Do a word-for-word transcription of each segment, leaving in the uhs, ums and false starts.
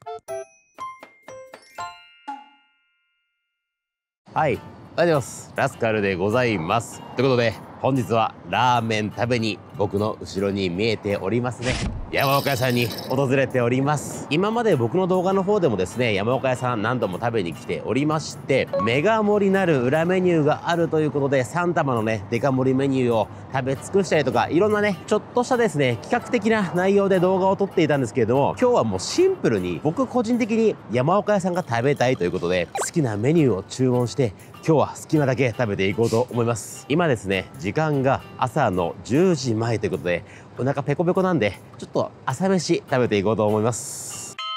はい、おはようございます。ラスカルでございます。ということで、本日はラーメン食べに僕の後ろに見えておりますね、山岡屋さんに訪れております。今まで僕の動画の方でもですね、山岡屋さん何度も食べに来ておりまして、メガ盛りなる裏メニューがあるということで、さん玉のね、デカ盛りメニューを食べ尽くしたりとか、いろんなね、ちょっとしたですね、企画的な内容で動画を撮っていたんですけれども、今日はもうシンプルに僕個人的に山岡屋さんが食べたいということで、好きなメニューを注文して、今日は好きなだけ食べていこうと思います。今ですね、時間が朝のじゅうじまえということで、お腹ペコペコなんで、ちょっと朝飯食べていこうと思います。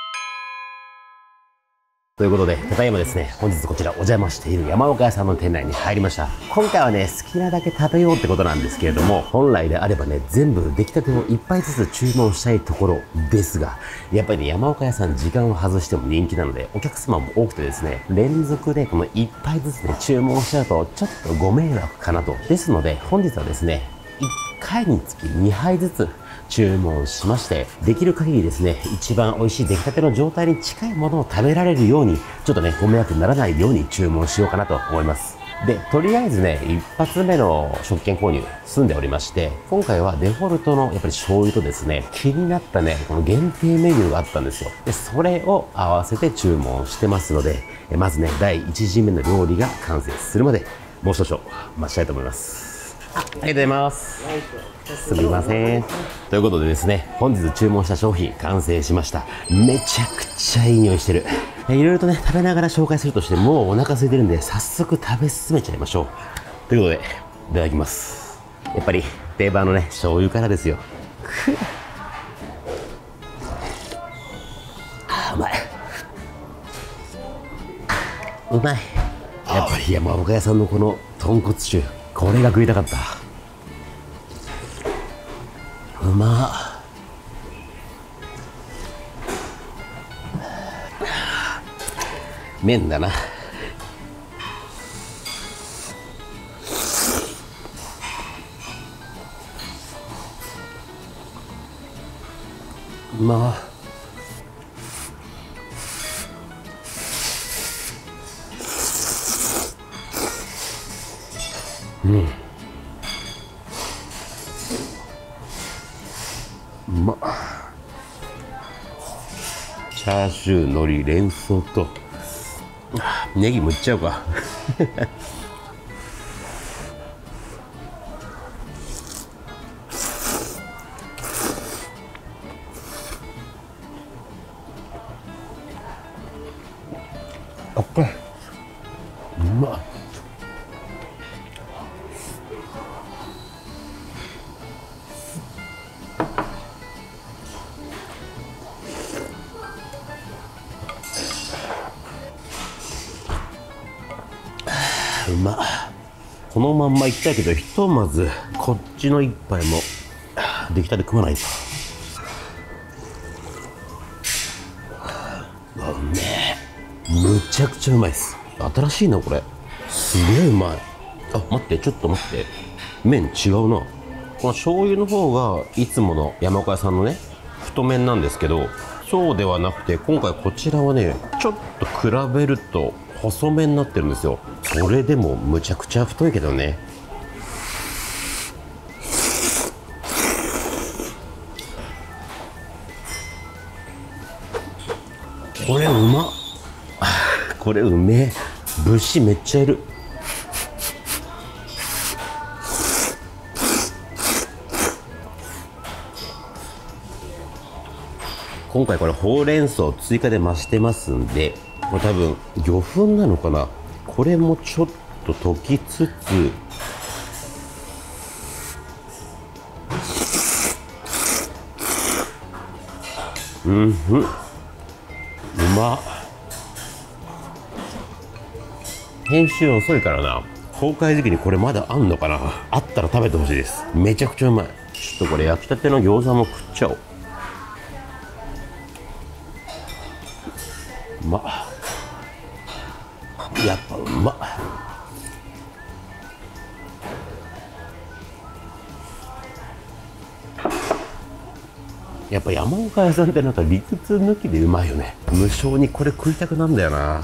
ということで、ただいまですね、本日こちらお邪魔している山岡屋さんの店内に入りました。今回はね、好きなだけ食べようってことなんですけれども、本来であればね、全部出来たてをいっぱいずつ注文したいところですが、やっぱりね、山岡屋さん時間を外しても人気なので、お客様も多くてですね、連続でこのいっぱいずつね、注文しちゃうと、ちょっとご迷惑かなと。ですので、本日はですね、いっかいにつきにはいずつ、注文しまして、できる限りですね、一番美味しい出来たての状態に近いものを食べられるように、ちょっとね、ご迷惑にならないように注文しようかなと思います。で、とりあえずね、一発目の食券購入済んでおりまして、今回はデフォルトのやっぱり醤油とですね、気になったね、この限定メニューがあったんですよ。で、それを合わせて注文してますので、まずね、だいいちじめの料理が完成するまで、もう少々待ちたいと思います。あ、ありがとうございます。すみません。ということでですね、本日注文した商品完成しました。めちゃくちゃいい匂いしてる。いろいろとね、食べながら紹介するとして、もうお腹空いてるんで、早速食べ進めちゃいましょう。ということで、いただきます。やっぱり定番のね、醤油からですよ。あ、うまい。うまい。やっぱり山岡屋さんのこの豚骨臭、これが食いたかった。うまっ。麺だな。うまっ。うん。うまっ。チャーシュー、海苔、連想とネギもいっちゃうかあっこれうまっ。うまっ。このまんまいきたいけど、ひとまずこっちの一杯も出来たて食わないと。うわ、うめえ。むちゃくちゃうまいです。新しいなこれ。すげえうまい。あ、待って、ちょっと待って、麺違うな。この醤油の方がいつもの山岡屋さんのね、太麺なんですけど、そうではなくて、今回こちらはね、ちょっと比べると細麺になってるんですよ。それでもむちゃくちゃ太いけどね。これうまっ。これうめえ。節めっちゃいる。今回これほうれん草追加で増してますんで、これ多分魚粉なのかな。これもちょっと溶きつつ、うんふん、うまっ。編集遅いからな、公開時期にこれまだあんのかな。あったら食べてほしいです。めちゃくちゃうまい。ちょっとこれ焼きたての餃子も食っちゃおう。うまっ。やっぱうまっ。 やっぱ山岡屋さんってなんか理屈抜きでうまいよね。無性にこれ食いたくなんだよな。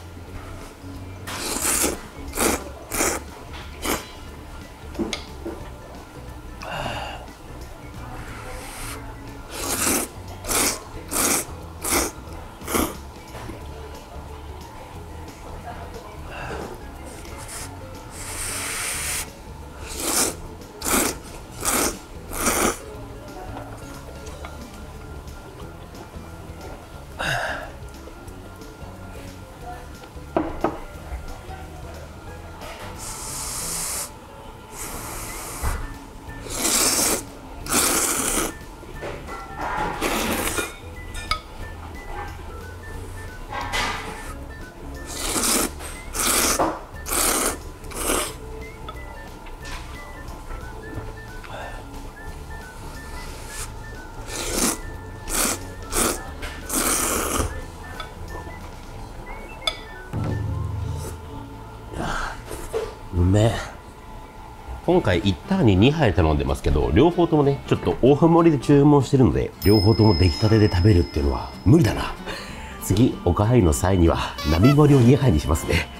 うめえ。今回いちターンににはい頼んでますけど、両方ともねちょっと大盛りで注文してるので、両方とも出来たてで食べるっていうのは無理だな。次おかわりの際には並盛りをにはいにしますね。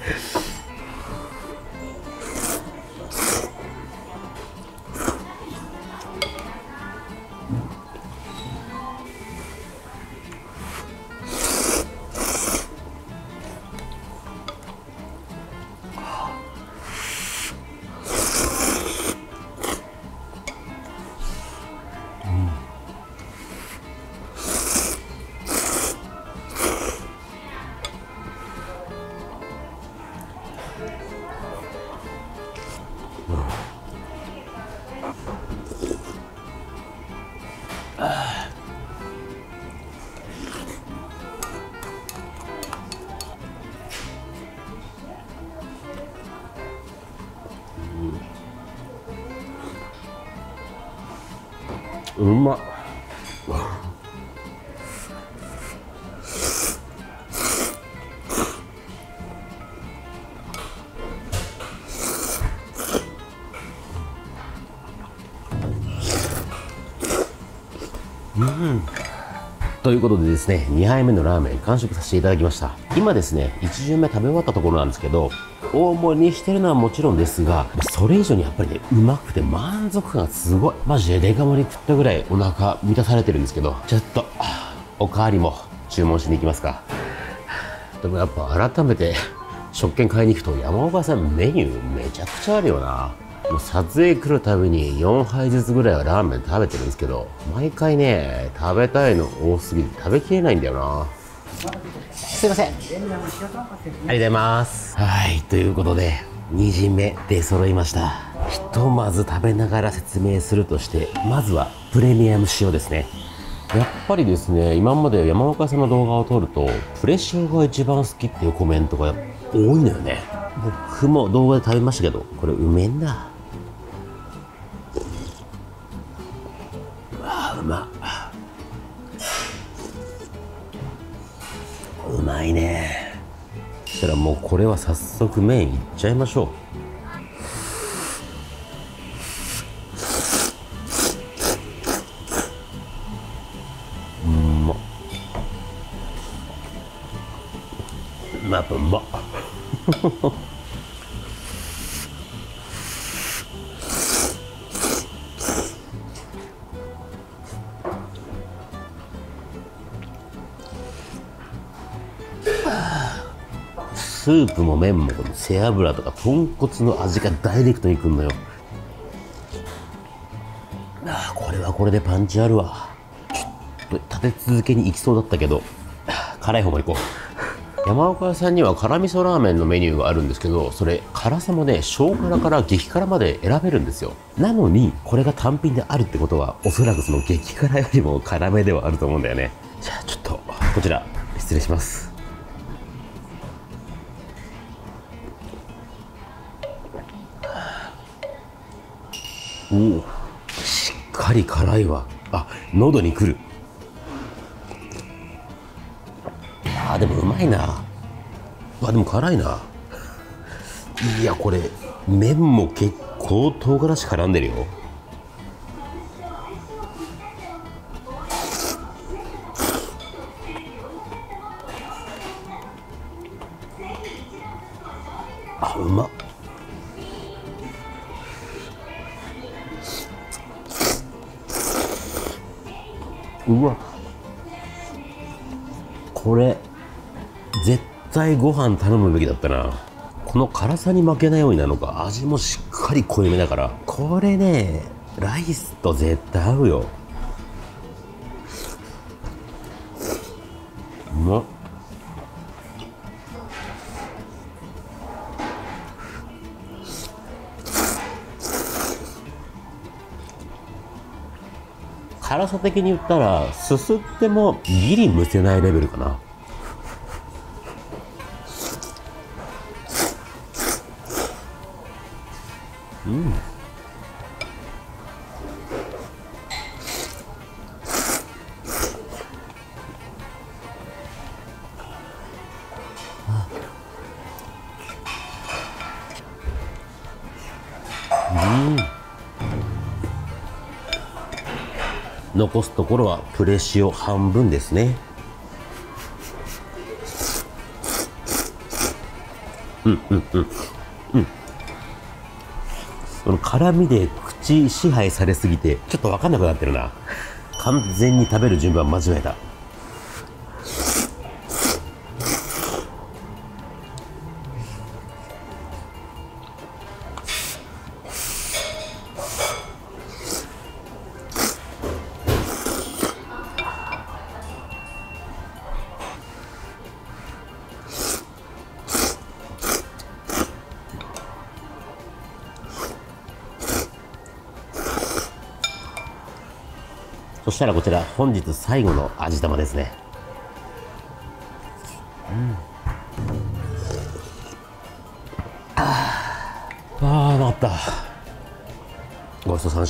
うまっ。うん。ということでですね、にはいめのラーメン完食させていただきました。今ですね、いち巡目食べ終わったところなんですけど、大盛りにしてるのはもちろんですが、それ以上にやっぱりね、うまくて満足感がすごい。マジでデカ盛り食ったぐらいお腹満たされてるんですけど、ちょっとおかわりも注文しに行きますか。でもやっぱ改めて食券買いに行くと山岡さんメニューめちゃくちゃあるよな。もう撮影来るたびによんはいずつぐらいはラーメン食べてるんですけど、毎回ね食べたいの多すぎて食べきれないんだよな。すいません、ありがとうございます。はい、ということでにじんめ出揃いました。ひとまず食べながら説明するとして、まずはプレミアム塩ですね。やっぱりですね、今まで山岡さんの動画を撮るとプレ塩が一番好きっていうコメントが多いのよね。僕も動画で食べましたけど、これうめえんだ。あーうまっ。うまいね。そしたらもうこれは早速麺いっちゃいましょう。うんまっ。やっぱうまっ。スープも麺もこの背脂とか豚骨の味がダイレクトにくんのよ。ああ、これはこれでパンチあるわ。ちょっと立て続けにいきそうだったけど、辛い方もいこう。山岡さんには辛味噌ラーメンのメニューがあるんですけど、それ辛さもね小辛から激辛まで選べるんですよ。なのにこれが単品であるってことは、おそらくその激辛よりも辛めではあると思うんだよね。じゃあちょっとこちら失礼します。おお、しっかり辛いわ。あ、喉にくる。あーでもうまいな。あ、でも辛いな。いやこれ麺も結構唐辛子絡んでるよ。 うまっ。うわ、これ絶対ご飯頼むべきだったな。この辛さに負けないようになるのか、味もしっかり濃いめだから、これねライスと絶対合うよ。うまっ。辛さ的に言ったらすすってもギリむせないレベルかな。うん。うん。残すところはプレシオ半分ですね。うんうんうんうん。その辛みで口支配されすぎてちょっと分かんなくなってるな。完全に食べる順番間違えた。そしたらこちら本日最後の味玉ですね。うん、あーあー、うまかった。ごちそうさまでした。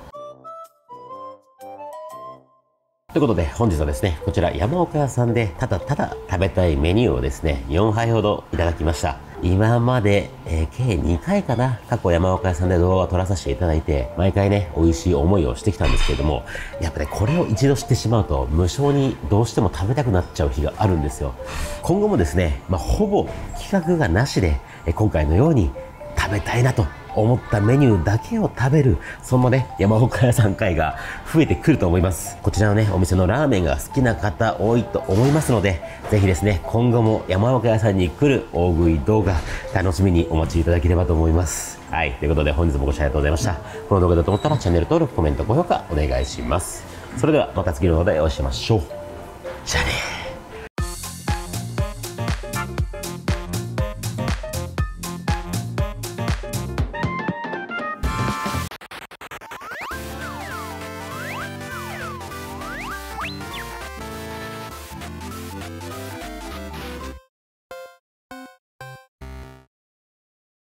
ということで本日はですね、こちら山岡屋さんでただただ食べたいメニューをですね、よんはいほどいただきました。今まで、えー、計にかいかな、過去山岡屋さんで動画を撮らさせていただいて、毎回ね、美味しい思いをしてきたんですけれども、やっぱね、これを一度知ってしまうと、無性にどうしても食べたくなっちゃう日があるんですよ。今後もですね、まあ、ほぼ企画がなしで、えー、今回のように食べたいなと思ったメニューだけを食べる、そんなね、山岡屋さん会が増えてくると思います。こちらのね、お店のラーメンが好きな方多いと思いますので、ぜひですね、今後も山岡屋さんに来る大食い動画、楽しみにお待ちいただければと思います。はい、ということで本日もご視聴ありがとうございました。この動画だと思ったらチャンネル登録、コメント、高評価お願いします。それではまた次の動画でお会いしましょう。じゃあね。